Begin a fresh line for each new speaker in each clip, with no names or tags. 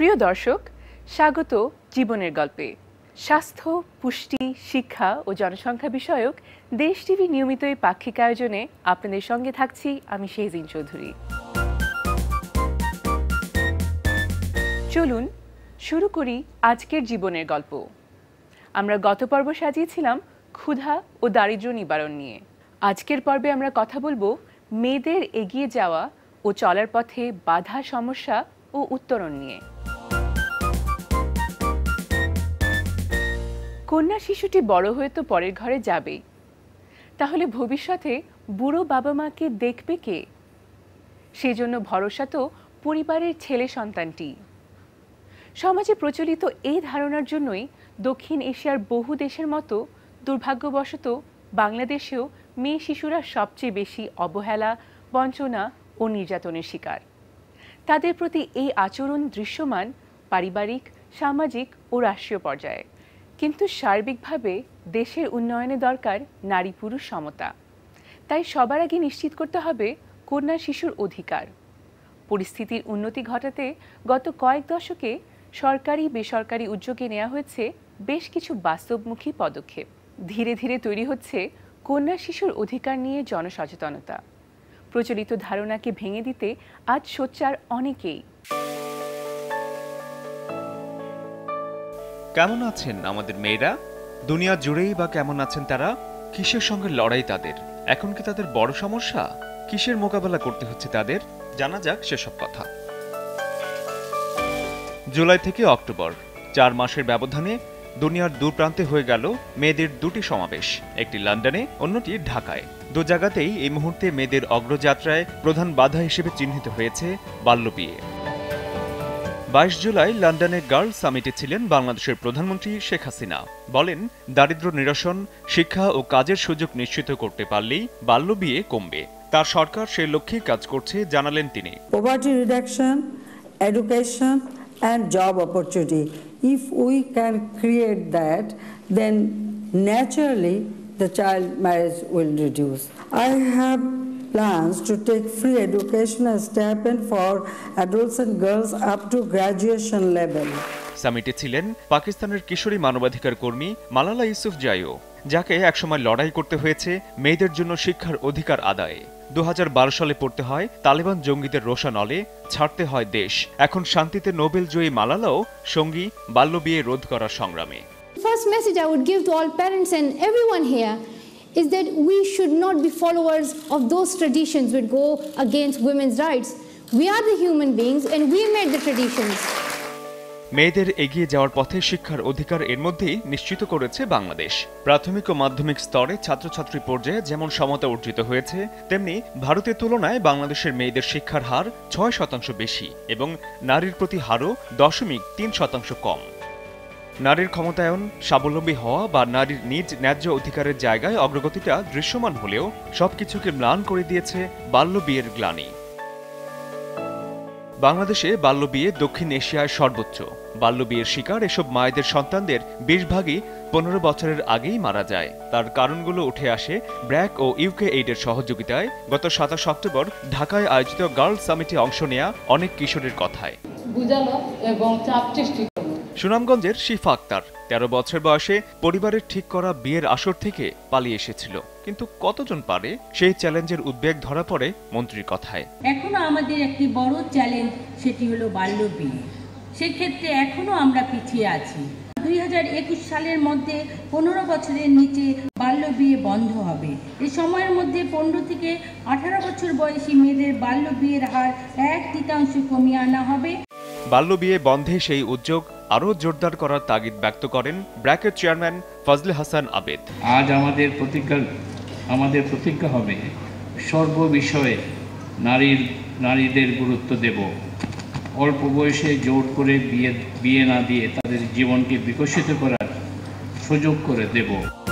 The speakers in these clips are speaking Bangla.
প্রিয় দর্শক, স্বাগত জীবনের গল্পে। স্বাস্থ্য, পুষ্টি, শিক্ষা ও জনসংখ্যা বিষয়ক দেশ টিভি নিয়মিত এই পাক্ষিক আয়োজনে আপনাদের সঙ্গে থাকছি আমি শেহজিন চৌধুরী। চলুন শুরু করি আজকের জীবনের গল্প। আমরা গত পর্ব সাজিয়েছিলাম ক্ষুধা ও দারিদ্র্য নিবারণ নিয়ে। আজকের পর্বে আমরা কথা বলবো মেয়েদের এগিয়ে যাওয়া ও চলার পথে বাধা, সমস্যা ও উত্তরণ নিয়ে। কন্যা শিশুটি বড় হয়ে তো পরের ঘরে যাবেই, তাহলে ভবিষ্যতে বুড়ো বাবা মাকে দেখবে কে? সেজন্য ভরসা তো পরিবারের ছেলে সন্তানটি। সমাজে প্রচলিত এই ধারণার জন্যই দক্ষিণ এশিয়ার বহু দেশের মতো দুর্ভাগ্যবশত বাংলাদেশেও মেয়ে শিশুরা সবচেয়ে বেশি অবহেলা, বঞ্চনা ও নির্যাতনের শিকার। তাদের প্রতি এই আচরণ দৃশ্যমান পারিবারিক, সামাজিক ও রাষ্ট্রীয় পর্যায়ে। কিন্তু সার্বিকভাবে দেশের উন্নয়নে দরকার নারী পুরুষ সমতা। তাই সবার আগে নিশ্চিত করতে হবে কন্যা শিশুর অধিকার। পরিস্থিতির উন্নতি ঘটাতে গত কয়েক দশকে সরকারি বেসরকারি উদ্যোগে নেওয়া হয়েছে বেশ কিছু বাস্তবমুখী পদক্ষেপ। ধীরে ধীরে তৈরি হচ্ছে কন্যা শিশুর অধিকার নিয়ে জনসচেতনতা। প্রচলিত ধারণাকে ভেঙে দিতে আজ সোচ্চার অনেকেই।
কেমন আছেন আমাদের মেয়েরা? দুনিয়া জুড়েই বা কেমন আছেন তারা? কিসের সঙ্গে লড়াই তাদের? এখন কি তাদের বড় সমস্যা? কিসের মোকাবেলা করতে হচ্ছে তাদের? জানা যাক সেসব কথা। জুলাই থেকে অক্টোবর 4 মাসের ব্যবধানে দুনিয়ার দু প্রান্তে হয়ে গেল মেয়েদের দুটি সমাবেশ, একটি লন্ডনে, অন্যটি ঢাকায়। দু জায়গাতেই এই মুহূর্তে মেয়েদের অগ্রযাত্রায় প্রধান বাধা হিসেবে চিহ্নিত হয়েছে বাল্যবিয়ে। 22 জুলাই লন্ডনে গার্লস সামিটে ছিলেন বাংলাদেশের প্রধানমন্ত্রী শেখ হাসিনা। বলেন, দারিদ্র্য নিরসন, শিক্ষা ও কাজের সুযোগ নিশ্চিত করতে পারলেই বাল্যবিয়ে কমবে। তার সরকার সে লক্ষ্যেই কাজ করছে জানালেন তিনি।
Poverty reduction, education and job opportunity. If we can create that, then naturally the child marriage will reduce. I have plans to take free education as stipend for adults and girls up to graduation level.
সামিটে ছিলেন পাকিস্তানের কিশোরী মানবাধিকার কর্মী মালালা ইউসুফজাইও, যাকে একসময় লড়াই করতে হয়েছে মেয়েদের জন্য শিক্ষার অধিকার আদায়ে। 2012 সালে পড়তে হয় তালেবান জঙ্গিদের রোষানলে, ছাড়তে হয় দেশ। এখন শান্তিতে নোবেল জয়ী মালালাও সঙ্গী বাল্যবিয়ে রোধ করার সংগ্রামে।
First message I would give to all parents and everyone here is that we should not be followers of those traditions which go against women's rights. We are the human beings and we made the traditions.
মেয়েদের এগিয়ে যাওয়ার পথে শিক্ষার অধিকার এর মধ্যেই নিশ্চিত করেছে বাংলাদেশ। প্রাথমিক ও মাধ্যমিক স্তরে ছাত্রছাত্রী পর্যায়ে যেমন সমতা অর্জিত হয়েছে, তেমনি ভারতের তুলনায় বাংলাদেশের মেয়েদের শিক্ষার হার 6% বেশি এবং নারীর প্রতি হারও 0.3% কম। নারীর ক্ষমতায়ন, স্বাবলম্বী হওয়া বা নারীর নিজ ন্যায্য অধিকারের জায়গায় অগ্রগতিটা দৃশ্যমান হলেও সবকিছুকে ম্লান করে দিয়েছে বাল্যবিয়ের গ্লানি। বাংলাদেশে বাল্যবিয়ে দক্ষিণ এশিয়ায় সর্বোচ্চ। বাল্যবিয়ের শিকার এসব মায়েদের সন্তানদের 20 ভাগই 15 বছরের আগেই মারা যায়। তার কারণগুলো উঠে আসে ব্র্যাক ও USAID-এর সহযোগিতায় গত 27 অক্টোবর ঢাকায় আয়োজিত গার্লস সামিটে অংশ নেয়া অনেক কিশোরের কথায়। সুনামগঞ্জের শিফা আক্তার 13 বছর বয়সে পরিবারের ঠিক করা বিয়ের আসর থেকে পালিয়ে এসেছিল, কিন্তু কতজন পারে সেই চ্যালেঞ্জের উদ্বেগ ধরা পড়ে মন্ত্রীর কথায়।
এখনো আমাদের একটি বড় চ্যালেঞ্জ, সেটি হলো বাল্যবিয়ে। সেক্ষেত্রে এখনো আমরা পিছিয়ে আছি। 2021 সালের মধ্যে 15 বছরের নিচে বাল্যবিয়ে বন্ধ হবে। এই সময়ের মধ্যে 15 থেকে 18 বছর বয়সী মেয়েদের বাল্যবিয়ের হার 1/3 কমিয়ে আনা হবে।
বাল্যবিয়ে বন্ধে সেই উদ্যোগ আরও জোরদার করার তাগিদ ব্যক্ত করেন ব্র্যাকের চেয়ারম্যান ফজলে হাসান আবেদ।
আজ আমাদের প্রতিজ্ঞা হবে সর্ববিষয়ে নারীদের গুরুত্ব দেব। অল্প বয়সে জোর করে বিয়ে না দিয়ে তাদের জীবনকে বিকশিত করার সুযোগ করে দেব।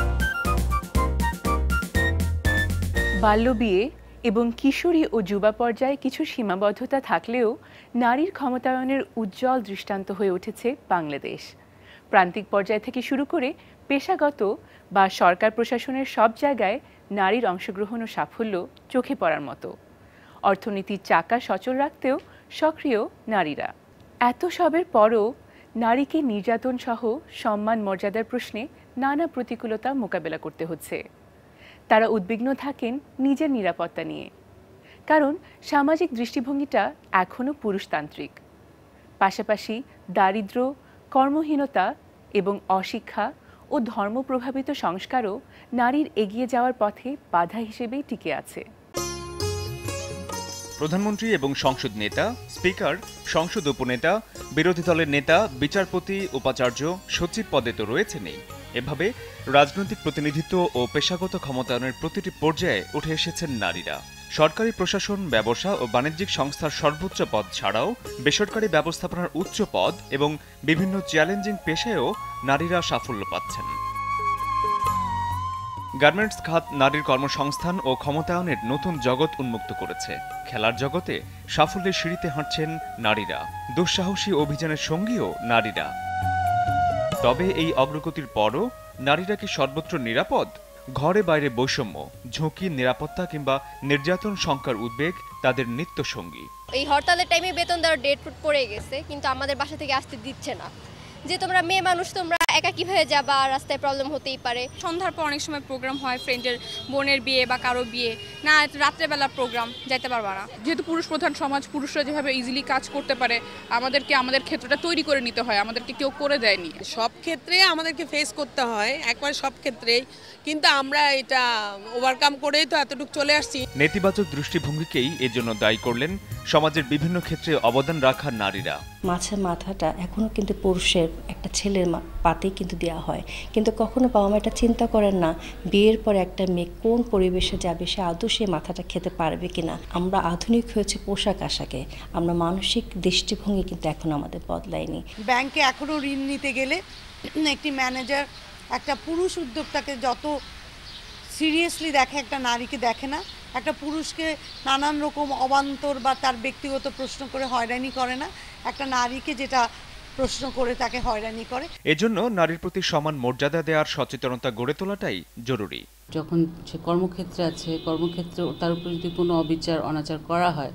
বাল্যবিয়ে এবং কিশোরী ও যুবা পর্যায়ে কিছু সীমাবদ্ধতা থাকলেও নারীর ক্ষমতায়নের উজ্জ্বল দৃষ্টান্ত হয়ে উঠেছে বাংলাদেশ। প্রান্তিক পর্যায় থেকে শুরু করে পেশাগত বা সরকার প্রশাসনের সব জায়গায় নারীর অংশগ্রহণ ও সাফল্য চোখে পড়ার মতো। অর্থনীতির চাকা সচল রাখতেও সক্রিয় নারীরা। এত সবের পরও নারীকে নির্যাতন সহ সম্মান মর্যাদার প্রশ্নে নানা প্রতিকূলতা মোকাবেলা করতে হচ্ছে। তারা উদ্বিগ্ন থাকেন নিজের নিরাপত্তা নিয়ে, কারণ সামাজিক দৃষ্টিভঙ্গিটা এখনও পুরুষতান্ত্রিক। পাশাপাশি দারিদ্র্য, কর্মহীনতা এবং অশিক্ষা ও ধর্মপ্রভাবিত সংস্কারও নারীর এগিয়ে যাওয়ার পথে বাধা হিসেবেই টিকে আছে।
প্রধানমন্ত্রী এবং সংসদ নেতা, স্পিকার, সংসদ উপনেতা, বিরোধী দলের নেতা, বিচারপতি, উপাচার্য, সচিব পদে তো রয়েছেনই। এভাবে রাজনৈতিক প্রতিনিধিত্ব ও পেশাগত ক্ষমতায়নের প্রতিটি পর্যায়ে উঠে এসেছেন নারীরা। সরকারি প্রশাসন, ব্যবসা ও বাণিজ্যিক সংস্থার সর্বোচ্চ পদ ছাড়াও বেসরকারি ব্যবস্থাপনার উচ্চ পদ এবং বিভিন্ন চ্যালেঞ্জিং পেশায়ও নারীরা সাফল্য পাচ্ছেন। গার্মেন্টস খাত নারীর কর্মসংস্থান ও ক্ষমতায়নের নতুন জগৎ উন্মুক্ত করেছে। খেলার জগতে সাফল্যের সিঁড়িতে হাঁটছেন নারীরা। দুঃসাহসী অভিযানের সঙ্গীও নারীরা। তবে এই অগ্রগতির পরও নারীরা কি সর্বত্র নিরাপদ? ঘরে বাইরে বৈষম্য, ঝুঁকি, নিরাপত্তা কিংবা নির্যাতন শঙ্কার উদ্বেগ তাদের নিত্য সঙ্গী।
এই হরতালের টাইমে বেতন দেওয়ার ডেট পড়ে গেছে, কিন্তু আমাদের বাসা থেকে আসতে দিচ্ছে না। যে তোমরা মেয়ে মানুষ, তোমরা একা কিভাবে যাবা, রাস্তায় প্রবলেম হতেই পারে।
সন্ধ্যার পর অনেক সময় প্রোগ্রাম হয়, ফ্রেন্ডের বোনের বিয়ে বা কারো বিয়ে, না রাত্রেবেলা প্রোগ্রাম, যাইতে পারবা না। যেহেতু পুরুষ প্রধান সমাজ, পুরুষরা যেভাবে ইজিলি কাজ করতে পারে, আমাদের ক্ষেত্রটা তৈরি করে নিতে হয়, আমাদেরকে কেউ করে দেয়নি।
সব ক্ষেত্রে আমাদেরকে ফেস করতে হয়, একবার সব ক্ষেত্রেই, কিন্তু আমরা এটা ওভারকাম করেই তো এতটুকু চলে আসছি।
নেতিবাচক দৃষ্টিভঙ্গিকেই এর জন্য দায়ী করলেন সমাজের বিভিন্ন ক্ষেত্রে অবদান রাখা নারীরা।
মাছের মাথাটা এখনো কিন্তু পুরুষের, একটা ছেলের পাতেই কিন্তু দেওয়া হয়, কিন্তু কখনো বাবা মা এটা চিন্তা করেন না বিয়ের পরে একটা মেয়ে কোন পরিবেশে যাবে, সে আদৌ সে মাথাটা খেতে পারবে কিনা। আমরা আধুনিক হয়েছে পোশাক আশাকে, আমরা মানসিক দৃষ্টিভঙ্গি কিন্তু এখন আমাদের বদলায়নি।
ব্যাংকে এখনো ঋণ নিতে গেলে একটি ম্যানেজার একটা পুরুষ উদ্যোক্তাকে যত সিরিয়াসলি দেখে, একটা নারীকে দেখে না। একটা পুরুষকে নানান রকম অবান্তর বা তার ব্যক্তিগত প্রশ্ন করে হয়রানি করে না, একটা নারীকে যেটা প্রশ্ন করে তাকে হয়রানি করে।
এজন্য নারীর প্রতি সমান মর্যাদা দেওয়ার সচেতনতা গড়ে তোলাটাই জরুরি।
যখন সে কর্মক্ষেত্রে আছে, কর্মক্ষেত্রে তার উপর যদি কোনো অবিচার অনাচার করা হয়,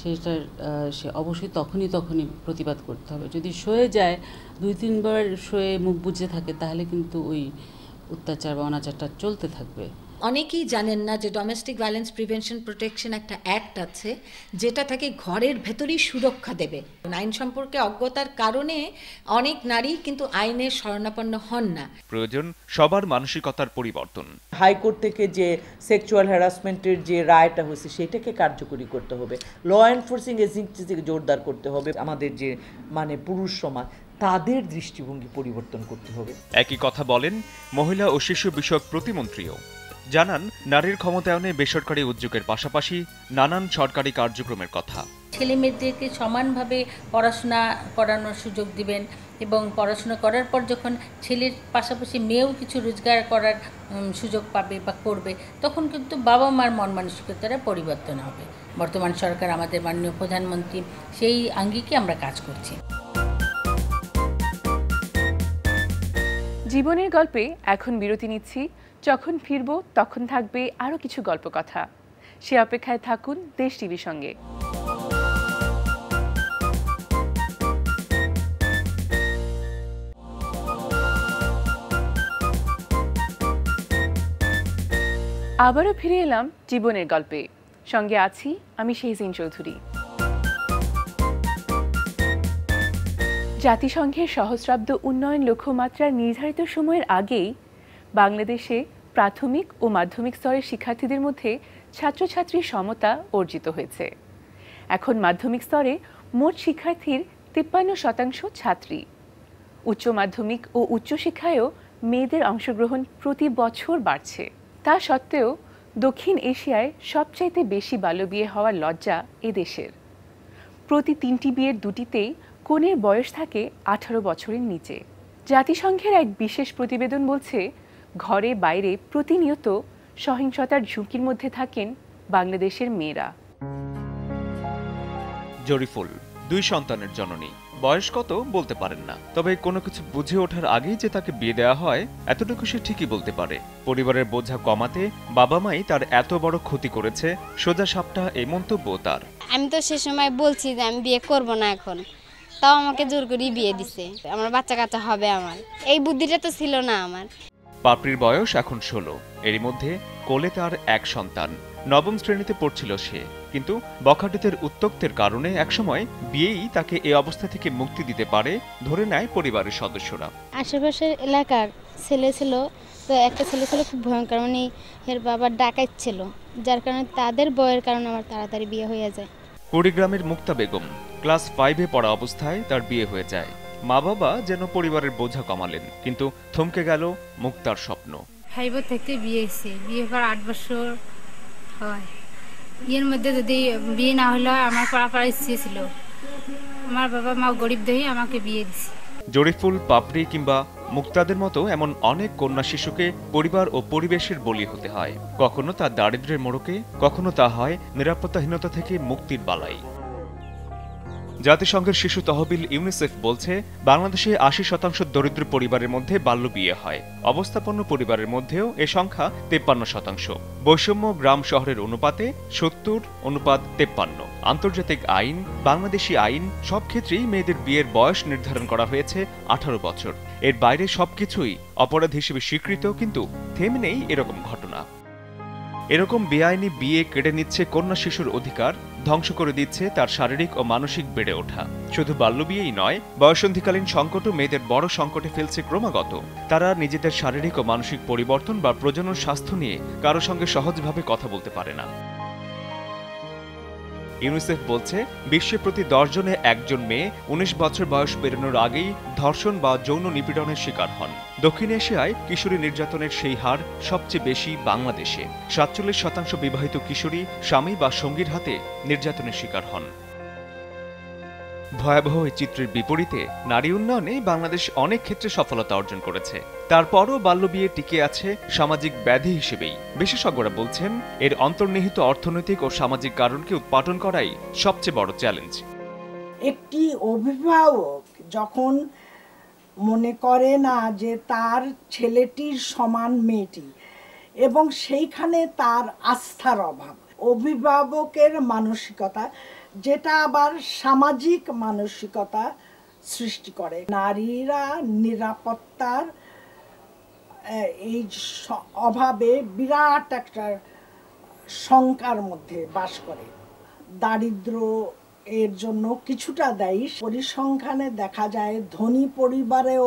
সে অবশ্যই তখনই প্রতিবাদ করতে হবে। যদি সয়ে যায়, 2-3 বার সয়ে মুখ বুজে থাকে, তাহলে কিন্তু ওই অত্যাচার বা অনাচারটা চলতে থাকবে।
অনেকেই জানেন না যে ডোমেস্টিক ভায়োলেন্স প্রিভেনশন প্রোটেকশন একটা অ্যাক্ট আছে, যেটা তাকে ঘরের ভেতরেই সুরক্ষা দেবে। আইন সম্পর্কে অজ্ঞতার কারণে অনেক নারী কিন্তু আইনের শরণাপন্ন হন না।
প্রয়োজন সবার মানসিকতার পরিবর্তন।
হাইকোর্ট থেকে যে সেক্সুয়াল হ্যারাসমেন্টের যে রায়টা হয়েছে সেটাকে কার্যকরী করতে হবে, ল এনফোর্সিং এজেন্সিকে জোরদার করতে হবে। আমাদের যে পুরুষ সমাজ, তাদের দৃষ্টিভঙ্গি পরিবর্তন করতে হবে।
একই কথা বলেন মহিলা ও শিশু বিষয়ক প্রতিমন্ত্রীও। জানান নারীর ক্ষমতায়নে বেসরকারি উদ্যোগের পাশাপাশি নানান সরকারি কার্যক্রমের কথা।
ছেলে মেয়েদেরকে সমানভাবে পড়াশোনা করানোর সুযোগ দিবেন, এবং পড়াশোনা করার পর যখন ছেলের পাশাপাশি মেয়েও কিছু রোজগার করার সুযোগ পাবে বা করবে, তখন কিন্তু বাবা মার মন মানসিকতার পরিবর্তন হবে। বর্তমান সরকার, আমাদের মাননীয় প্রধানমন্ত্রী, সেই আঙ্গিকে আমরা কাজ করছি।
জীবনের গল্পে এখন বিরতি নিচ্ছি। যখন ফিরবো তখন থাকবে আরও কিছু গল্প কথা। সে অপেক্ষায় থাকুন দেশ টিভির সঙ্গে। আবারও ফিরে এলাম জীবনের গল্পে। সঙ্গে আছি আমি শেহজিন চৌধুরী। জাতিসংঘের সহস্রাব্দ উন্নয়ন লক্ষ্যমাত্রার নির্ধারিত সময়ের আগেই বাংলাদেশে প্রাথমিক ও মাধ্যমিক স্তরের শিক্ষার্থীদের মধ্যে ছাত্রছাত্রীর সমতা অর্জিত হয়েছে। এখন মাধ্যমিক স্তরে মোট শিক্ষার্থীর 53% ছাত্রী। উচ্চ মাধ্যমিক ও উচ্চশিক্ষায়ও মেয়েদের অংশগ্রহণ প্রতি বছর বাড়ছে। তা সত্ত্বেও দক্ষিণ এশিয়ায় সবচাইতে বেশি বাল্যবিয়ে হওয়ার লজ্জা এদেশের। প্রতি 3টি বিয়ের 2টিতেই কনের বয়স থাকে 18 বছরের নিচে। জাতিসংঘের এক বিশেষ প্রতিবেদন বলছে, ঘরে বাইরে প্রতিনিয়ত সহিংসতার ঝুঁকির মধ্যে থাকেন বাংলাদেশের মেয়েরা।
জরিফুল 2 সন্তানের জননী, বয়স কত বলতে পারেন না, তবে কোনো কিছু বুঝে ওঠার আগেই যে তাকে বিয়ে দেওয়া হয় এতটুকু সে ঠিকই বলতে পারে। পরিবারের বোঝা কমাতে বাবা মাই তার এত বড় ক্ষতি করেছে, সোজা সাপটা এই মন্তব্য তার।
আমি তো সে সময় বলছি যে আমি বিয়ে করব না এখন,
তাও আমাকে জোর করে বিয়ে দিছে। আমার বাচ্চা কাচ্চা হবে, আমার এই বুদ্ধিটা তো ছিল না আমার।
পাপড়ির বয়স এখন 16। এরই মধ্যে কোলে তার এক সন্তান। নবম শ্রেণীতে পড়ছিল সে, কিন্তু বখাটেদের উত্ত্যক্তের কারণে একসময় বিয়েই তাকে এই অবস্থা থেকে মুক্তি দিতে পারে ধরে নেয় পরিবারের সদস্যরা।
আশেপাশের এলাকার ছেলে ছিল, তো একটা ছেলে ছিল খুব ভয়ঙ্কর, মানে এর বাবা ডাকাত ছিল, যার কারণে তাদের বয়ের কারণে আমার তাড়াতাড়ি বিয়ে হয়ে যায়।
কুড়িগ্রামের মুক্তা বেগম ক্লাস 5-এ পড়া অবস্থায় তার বিয়ে হয়ে যায়। মা বাবা যেন পরিবারের বোঝা কমালেন, কিন্তু থমকে গেল মুক্তার স্বপ্ন।
5 থেকে বিয়ে হয়েছে, বিয়ে পর 8 বছর হয়। এর মধ্যে যদি বিয়ে না হলে আমার পড়ার ইচ্ছে ছিল, আমার বাবা মা গরিব দেখে আমাকে বিয়ে দিছে।
জরিফুল, পাপড়ি কিংবা মুক্তাদের মতো এমন অনেক কন্যা শিশুকে পরিবার ও পরিবেশের বলি হতে হয়। কখনো তা দারিদ্র্যের মোড়কে, কখনো তা হয় নিরাপত্তাহীনতা থেকে মুক্তির বালাই। জাতিসংঘের শিশু তহবিল ইউনিসেফ বলছে, বাংলাদেশে 80% দরিদ্র পরিবারের মধ্যে বাল্য বিয়ে হয়। অবস্থাপন্ন পরিবারের মধ্যেও এ সংখ্যা 53%। বৈষম্য গ্রাম শহরের অনুপাতে 70:53। আন্তর্জাতিক আইন, বাংলাদেশি আইন সব ক্ষেত্রেই মেয়েদের বিয়ের বয়স নির্ধারণ করা হয়েছে 18 বছর। এর বাইরে সবকিছুই অপরাধ হিসেবে স্বীকৃত, কিন্তু থেমে নেই এরকম ঘটনা। এরকম বেআইনি বিয়ে কেড়ে নিচ্ছে কন্যা শিশুর অধিকার, ধ্বংস করে দিচ্ছে তার শারীরিক ও মানসিক বেড়ে ওঠা। শুধু বাল্যবিয়েই নয়, বয়সন্ধিকালীন সংকটও মেয়েদের বড় সংকটে ফেলছে ক্রমাগত। তারা নিজেদের শারীরিক ও মানসিক পরিবর্তন বা প্রজনন স্বাস্থ্য নিয়ে কারো সঙ্গে সহজভাবে কথা বলতে পারে না। ইউনিসেফ বলছে, বিশ্বে প্রতি 10 জনে একজন মেয়ে 19 বছর বয়স পেরোনোর আগেই ধর্ষণ বা যৌন নিপীড়নের শিকার হন। দক্ষিণ এশিয়ায় কিশোরী নির্যাতনের সেই হার সবচেয়ে বেশি বাংলাদেশে। 47% বিবাহিত কিশোরী স্বামী বা সঙ্গীর হাতে নির্যাতনের শিকার হন। ভয়াবহ এই চিত্রের বিপরীতে নারী উন্নয়নে বাংলাদেশ অনেক ক্ষেত্রে সফলতা অর্জন করেছে। তারপরও বাল্যবিয়ে টিকে আছে সামাজিক ব্যাধি হিসেবেই। বিশেষজ্ঞরা বলছেন, এর অন্তর্নিহিত অর্থনৈতিক ও সামাজিক কারণকে উৎপাটন করাই সবচেয়ে বড় চ্যালেঞ্জ।
একটি অভিভাবক যখন মনে করে না যে তার ছেলেটির সমান মেয়েটি, এবং সেইখানে তার আস্থার অভাব, অভিভাবকের মানসিকতা, যেটা আবার সামাজিক মানসিকতা সৃষ্টি করে। নারীরা নিরাপত্তার এই অভাবে বিরাট একটা শঙ্কার মধ্যে বাস করে। দারিদ্র এর জন্য কিছুটা দায়ী। পরিসংখ্যানে দেখা যায় ধনী পরিবারেও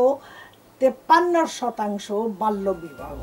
53% বাল্যবিবাহ।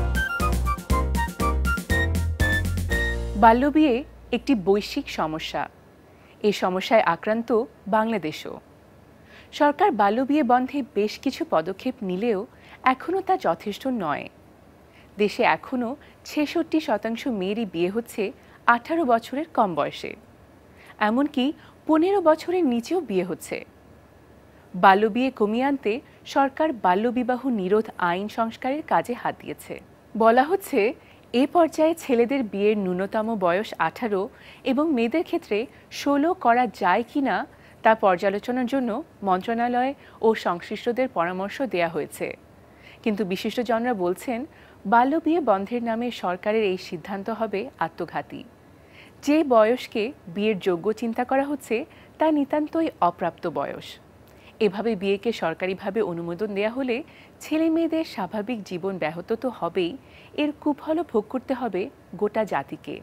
বাল্যবিয়ে একটি বৈশ্বিক সমস্যা। এই সমস্যায় আক্রান্ত বাংলাদেশও। সরকার বাল্যবিয়ে বন্ধে বেশ কিছু পদক্ষেপ নিলেও এখনও তা যথেষ্ট নয়। দেশে এখনও 66% মেয়েরই বিয়ে হচ্ছে 18 বছরের কম বয়সে, এমনকি 15 বছরের নিচেও বিয়ে হচ্ছে। বাল্যবিয়ে কমিয়ে আনতে সরকার বাল্যবিবাহ নিরোধ আইন সংস্কারের কাজে হাত দিয়েছে। বলা হচ্ছে, এ পর্যায়ে ছেলেদের বিয়ের ন্যূনতম বয়স 18 এবং মেয়েদের ক্ষেত্রে 16 করা যায় কিনা তা পর্যালোচনার জন্য মন্ত্রণালয় ও সংশ্লিষ্টদের পরামর্শ দেয়া হয়েছে। কিন্তু বিশিষ্টজনরা বলছেন, বাল্যবিয়ে বন্ধের নামে সরকারের এই সিদ্ধান্ত হবে আত্মঘাতী। যে বয়সকে বিয়ের যোগ্য চিন্তা করা হচ্ছে তা নিতান্তই অপ্রাপ্ত বয়স। এভাবে বিয়েকে সরকারিভাবে অনুমোদন দেয়া হলে ছেলে মেয়েদের স্বাভাবিক জীবন ব্যাহত তো হবেই, এর কুফল ভোগ করতে হবে গোটা জাতিকে।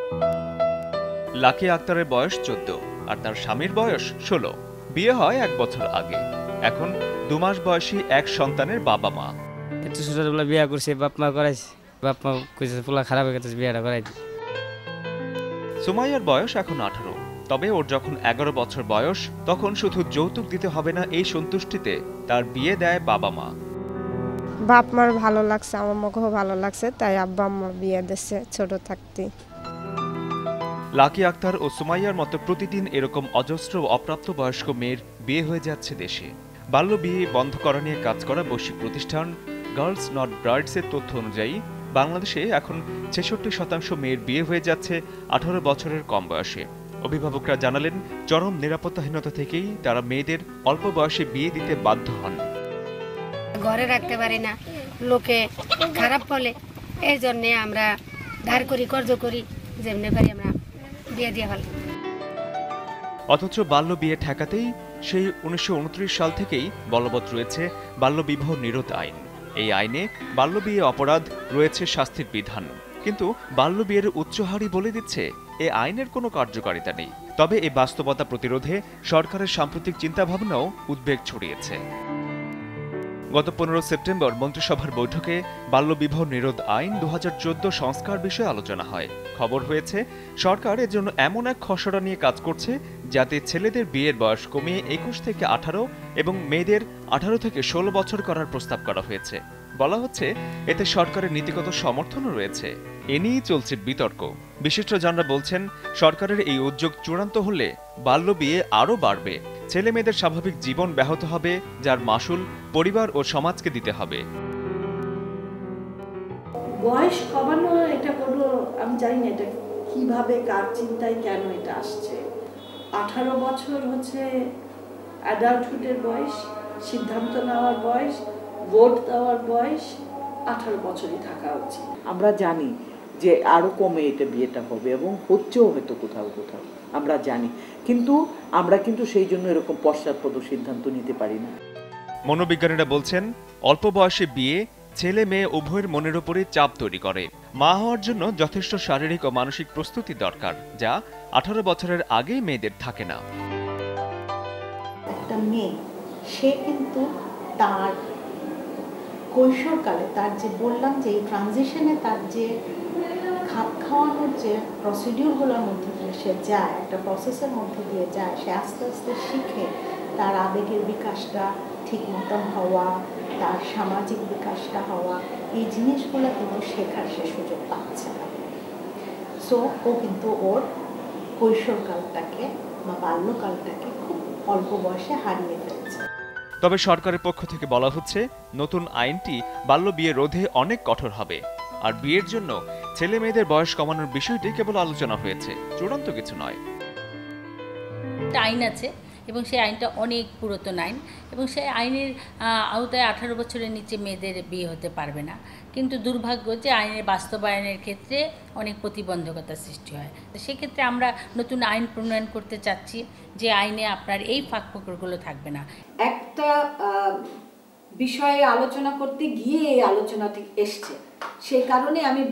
লাকি আক্তারের বয়স 14 আর তার স্বামীর বয়স 16। বিয়ে হয় 1 বছর আগে। এখন 2 মাস বয়সী এক সন্তানের বাবা মা।
ছোটবেলা বিয়ে করছে, বাপ মা করাইছে, বাপ মা কইছে পোলা খারাপ হয়ে গেছে, বিয়েটা করাই দি।
সুমাইয়ার বয়স এখন 18। তবে ওর যখন 11 বছর বয়স, তখন শুধু যৌতুক দিতে হবে না এই সন্তুষ্টিতে তার বিয়ে দেয় বাবা মা।
বাপ মার ভালো লাগছে, আমার মুখেও ভালো লাগছে, তাই আব্বা আম্মা বিয়ে দিচ্ছে ছোট থাকতে।
লাকি আক্তার ও সুমাইয়ার মতো প্রতিদিন এরকম অজস্র অপ্রাপ্ত বয়স্ক মেয়ের বিয়ে হয়ে যাচ্ছে দেশে। বাল্য বিয়ে বন্ধ করা নিয়ে কাজ করা বৈশ্বিক প্রতিষ্ঠান গার্লস নট ব্রাইডসের তথ্য অনুযায়ী বাংলাদেশে এখন 66% মেয়ের বিয়ে হয়ে যাচ্ছে 18 বছরের কম বয়সে। অভিভাবকরা জানালেন, চরম নিরাপত্তাহীনতা থেকেই তারা মেয়েদের অল্প বয়সে বিয়ে দিতে বাধ্য হন।
ঘরে রাখতে পারি না, লোকে খারাপ বলে, এই জন্যে আমরা ধার করি, কর্জ করি, যেমনি পারি আমরা বিয়ে দিয়ে ফেলি।
অথচ বাল্যবিয়ে ঠেকাতেই সেই 1929 সাল থেকেই বলবৎ রয়েছে বাল্যবিবাহ নিরোধ আইন। এই আইনে বাল্যবিয়ে অপরাধ রয়েছে শাস্তির বিধান, কিন্তু বাল্যবিয়ের উচ্চ হারই বলে দিচ্ছে এ আইনের কোনো কার্যকারিতা নেই। তবে এই বাস্তবতা প্রতিরোধে সরকারের সাম্প্রতিক চিন্তাভাবনাও উদ্বেগ ছড়িয়েছে। গত 15 সেপ্টেম্বর মন্ত্রিসভার বৈঠকে বাল্যবিবাহ নিরোধ আইন 2014 সংস্কার বিষয়ে আলোচনা হয়। খবর হয়েছে সরকার এর জন্য এমন এক খসড়া নিয়ে কাজ করছে যাতে ছেলেদের বিয়ের বয়স কমিয়ে 21 থেকে 18 এবং মেয়েদের 18 থেকে 16 বছর করার প্রস্তাব করা হয়েছে। বলা হচ্ছে এতে সরকারের নীতিগত সমর্থনও রয়েছে। এ নিয়েই চলছে বিতর্ক। বিশিষ্টজনরা বলছেন সরকারের এই উদ্যোগ চূড়ান্ত হলে বাল্যবিয়ে আরও বাড়বে, ছেলে মেয়েদের স্বাভাবিক জীবন ব্যাহত হবে, যার মাসুল পরিবার ও সমাজকে দিতে হবে।
বয়স কমানো এটা কোনো, আমি জানি না এটা কিভাবে, কার চিন্তায় কেন এটা আসছে। 18 বছর হচ্ছে অ্যাডাল্টহুডের বয়স, সিদ্ধান্ত নেওয়ার বয়স, ভোট দেওয়ার বয়স 18 বছরই থাকা উচিত।
আমরা জানি যে আরো কমে এটা বিয়েটা হবে এবং হচ্ছেও হয়তো কোথাও কোথাও, আমরা জানি, কিন্তু আমরা সেই জন্য এরকম পশ্চাৎপদ সিদ্ধান্ত নিতে পারি না।
মনোবিজ্ঞানীরা বলছেন অল্প বয়সে বিয়ে ছেলে মেয়ে উভয়ের মনের উপরে চাপ তৈরি করে। মা হওয়ার জন্য যথেষ্ট শারীরিক ও মানসিক প্রস্তুতি দরকার, যা 18 বছরের আগে মেয়েদের থাকে না।
একটা মেয়ে সে কিন্তু তার কৈশোরকালে, তার যে বললাম যে এই ট্রানজিশনে তার যে খাপ খাওয়ানোর যে প্রসিডিউরগুলোর মধ্যে দিয়ে সে যায়, একটা প্রসেসের মধ্যে দিয়ে যায়, সে আস্তে আস্তে শিখে তার আবেগের বিকাশটা ঠিক মতন হওয়া, তার সামাজিক বিকাশটা হওয়া, এই জিনিসগুলো কিন্তু শেখার সে সুযোগ পাচ্ছে না। সো ও কিন্তু ওর কৈশোরকালটাকে বা বাল্যকালটাকে খুব অল্প বয়সে হারিয়ে ফেলছে।
তবে সরকারের পক্ষ থেকে বলা হচ্ছে নতুন আইনটি বাল্যবিয়ে রোধে অনেক কঠোর হবে, আর বিয়ের জন্য ছেলে মেয়েদের বয়স কমানোর বিষয়টি কেবল আলোচনা হয়েছে, চূড়ান্ত কিছু নয়।
আইন আছে এবং সেই আইনটা অনেক পুরাতন আইন এবং সেই আইনের আওতায় 18 বছরের নিচে মেয়েদের বিয়ে হতে পারবে না, কিন্তু দুর্ভাগ্য যে আইনের বাস্তবায়নের ক্ষেত্রে অনেক প্রতিবন্ধকতা সৃষ্টি হয়। তো সেক্ষেত্রে আমরা নতুন আইন প্রণয়ন করতে চাচ্ছি যে আইনে আপনার এই ফাঁকফোকরগুলো থাকবে না।
একটা বিষয়ে আলোচনা করতে গিয়ে এই আলোচনাটি এসছে, সেই কারণে আমি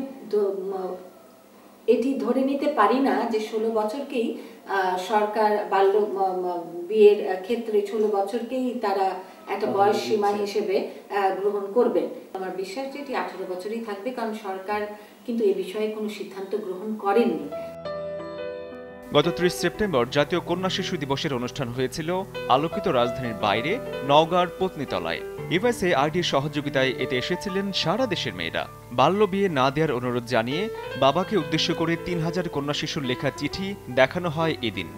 এটি ধরে নিতে পারি না যে 16 বছরকেই সরকার বাল্য বিয়ের ক্ষেত্রে 16 বছরকেই তারা একটা বয়স সীমা হিসেবে গ্রহণ করবে। আমার বিশ্বাস যে এটি 18 বছরই থাকবে, কারণ সরকার কিন্তু এ বিষয়ে কোনো সিদ্ধান্ত গ্রহণ করেননি।
গত 30 সেপ্টেম্বর জাতীয় কন্যা শিশু দিবসের অনুষ্ঠান হয়েছিল আলোকিত রাজধানীর বাইরে নওগাঁর পত্নীতলায়। USAIDর সহযোগিতায় এতে এসেছিলেন সারা দেশের মেয়েরা। বাল্য বিয়ে না দেওয়ার অনুরোধ জানিয়ে বাবাকে উদ্দেশ্য করে 3000 কন্যা শিশুর লেখা চিঠি দেখানো হয় এদিন।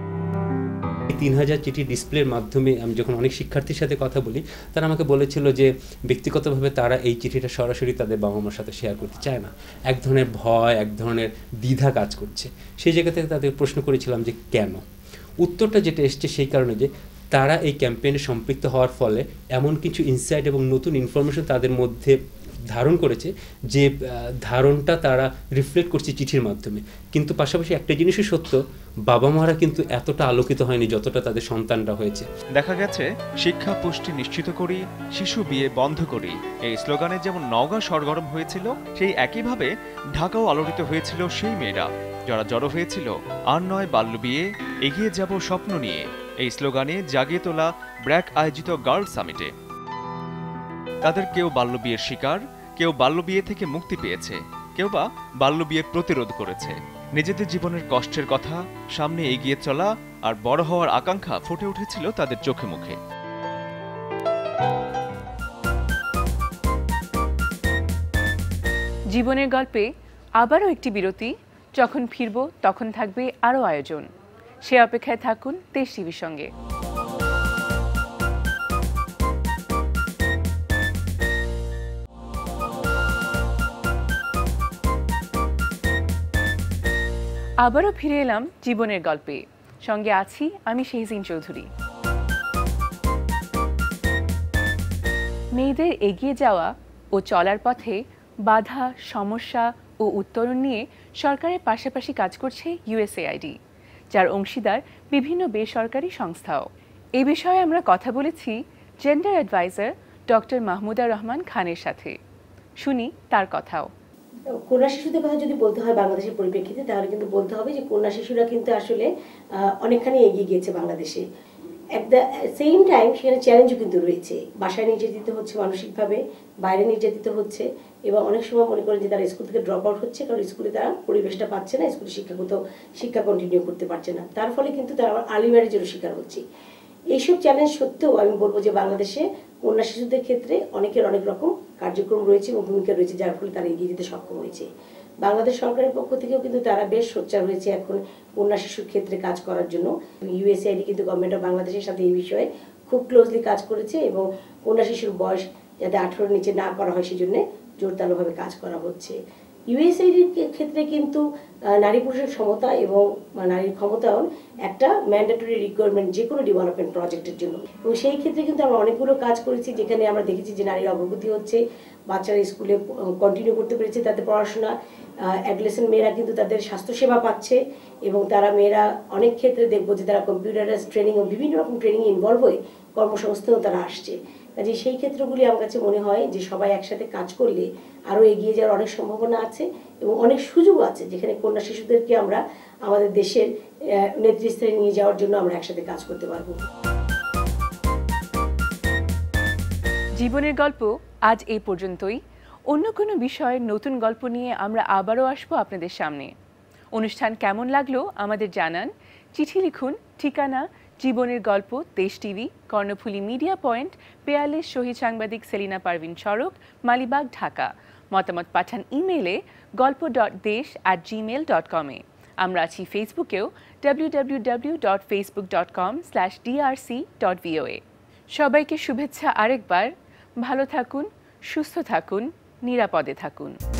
3000 চিঠি ডিসপ্লের মাধ্যমে আমি যখন অনেক শিক্ষার্থীর সাথে কথা বলি, তারা আমাকে বলেছিল যে ব্যক্তিগতভাবে তারা এই চিঠিটা সরাসরি তাদের বাবা মার সাথে শেয়ার করতে চায় না, এক ধরনের ভয়, এক ধরনের দ্বিধা কাজ করছে। সেই জায়গা থেকে তাদের প্রশ্ন করেছিলাম যে কেন। উত্তরটা যেটা এসছে সেই কারণে যে তারা এই ক্যাম্পেইনে সম্পৃক্ত হওয়ার ফলে এমন কিছু ইনসাইট এবং নতুন ইনফরমেশন তাদের মধ্যে ধারণ করেছে যে ধারণটা তারা রিফ্লেক্ট করছে চিঠির মাধ্যমে। কিন্তু পাশাপাশি একটা জিনিসই সত্য, বাবা মারা কিন্তু এতটা আলোকিত হয়নি যতটা তাদের সন্তানরা হয়েছে।
দেখা গেছে শিক্ষা পুষ্টি নিশ্চিত করি, শিশু বিয়ে বন্ধ করি, এই স্লোগানে যেমন নওগাঁ সরগরম হয়েছিল, সেই একইভাবে ঢাকাও আলোড়িত হয়েছিল সেই মেয়েরা যারা জড়ো হয়েছিল আর নয় বাল্য বিয়ে, এগিয়ে যাব স্বপ্ন নিয়ে এই স্লোগানে জাগিয়ে তোলা ব্র্যাক আয়োজিত গার্লস সামিটে। তাদের কেউ বাল্যবিয়ের শিকার, কেউ বাল্যবিয়ে থেকে মুক্তি পেয়েছে, কেউ বা বাল্যবিয়ের প্রতিরোধ করেছে। নিজেদের জীবনের কষ্টের কথা, সামনে এগিয়ে চলা আর বড় হওয়ার আকাঙ্ক্ষা ফুটে উঠেছিল তাদের চোখে মুখে।
জীবনের গল্পে আবারও একটি বিরতি। যখন ফিরব তখন থাকবে আরও আয়োজন। সে অপেক্ষায় থাকুন দেশ টিভির সঙ্গে। আবারও ফিরে এলাম জীবনের গল্পে, সঙ্গে আছি আমি শেহজিন চৌধুরী। মেয়েদের এগিয়ে যাওয়া ও চলার পথে বাধা, সমস্যা ও উত্তরণ নিয়ে সরকারের পাশাপাশি কাজ করছে USAID। যার অংশীদার বিভিন্ন বেসরকারি সংস্থাও। এই বিষয়ে আমরা কথা বলেছি gender adviser doctor Mahmuda Rahman খানের সাথে। শুনি তার কথাও।
কন্যা শিশুদের কথা যদি বলতে হয় বাংলাদেশের পরিপ্রেক্ষিতে, তাহলে কিন্তু বলতে হবে যে কন্যা শিশুরা কিন্তু আসলে অনেকখানি এগিয়ে গিয়েছে বাংলাদেশে। অ্যাট দ্য সেম টাইম সেখানে চ্যালেঞ্জও কিন্তু রয়েছে। বাসায় নির্যাতিত হচ্ছে মানসিকভাবে, বাইরে নির্যাতিত হচ্ছে, এবং অনেক সময় মনে করেন যে তারা স্কুল থেকে ড্রপ আউট হচ্ছে, কারণ স্কুলে তারা পরিবেশটা পাচ্ছে না, স্কুলে শিক্ষা কন্টিনিউ করতে পারছে না। তার ফলে কিন্তু তারা আর্লি ম্যারেজেরও শিকার হচ্ছে। এইসব চ্যালেঞ্জ সত্ত্বেও আমি বলবো যে বাংলাদেশে কন্যা শিশুদের ক্ষেত্রে অনেকের অনেক রকম কার্যক্রম রয়েছে এবং ভূমিকা রয়েছে, যার ফলে তারা এগিয়ে যেতে সক্ষম হয়েছে। বাংলাদেশ সরকারের পক্ষ থেকেও কিন্তু তারা বেশ সোচ্চার হয়েছে এখন কন্যা শিশুর ক্ষেত্রে কাজ করার জন্য। USAID কিন্তু গভর্নমেন্ট অফ বাংলাদেশের সাথে এই বিষয়ে খুব ক্লোজলি কাজ করেছে এবং কন্যা শিশুর বয়স যাতে 18 নিচে না করা হয় সেজন্য জোরদারভাবে কাজ করা হচ্ছে। USAID ক্ষেত্রে কিন্তু নারী পুরুষের সমতা এবং নারীর ক্ষমতায়ন একটা ম্যান্ডেটরি রিকোয়ারমেন্ট যে কোনো ডেভেলপমেন্ট প্রজেক্টের জন্য, এবং সেই ক্ষেত্রে কিন্তু আমরা অনেকগুলো কাজ করেছি যেখানে আমরা দেখেছি যে নারীর অগ্রগতি হচ্ছে, বাচ্চারা স্কুলে কন্টিনিউ করতে পেরেছে তাদের পড়াশোনা, অ্যাডোলেসেন্ট মেয়েরা কিন্তু তাদের স্বাস্থ্যসেবা পাচ্ছে, এবং তারা মেয়েরা অনেক ক্ষেত্রে দেখবো যে তারা কম্পিউটারাইজ ট্রেনিং ও বিভিন্ন রকম ট্রেনিং ইনভলভ হয়ে কর্মসংস্থানেও তারা আসছে। কাজে সেই ক্ষেত্রগুলি আমার কাছে মনে হয় যে সবাই একসাথে কাজ করলে আরও এগিয়ে যাওয়ার অনেক সম্ভাবনা আছে এবং অনেক সুযোগ আছে, যেখানে কন্যা শিশুদেরকে আমরা আমাদের দেশের নেতৃস্থানে নিয়ে যাওয়ার জন্য আমরা একসাথে কাজ করতে পারবো।
জীবনের গল্প আজ এই পর্যন্তই। অন্য কোনো বিষয়ের নতুন গল্প নিয়ে আমরা আবারও আসবো আপনাদের সামনে। অনুষ্ঠান কেমন লাগলো আমাদের জানান। চিঠি লিখুন, ঠিকানা জীবনের গল্প, Desh TV, Karnaphuli media point, ৪২ শহীদ সাংবাদিক সেলিনা পারভিন সড়ক, মালিবাগ, ঢাকা। মতামত পাঠান ইমেইলে golpo.desh@gmail.com এ। আমরা আছি ফেসবুকেও www.facebook.com/drc.voa। সবাইকে শুভেচ্ছা আরেকবার। ভালো থাকুন, সুস্থ থাকুন, নিরাপদে থাকুন।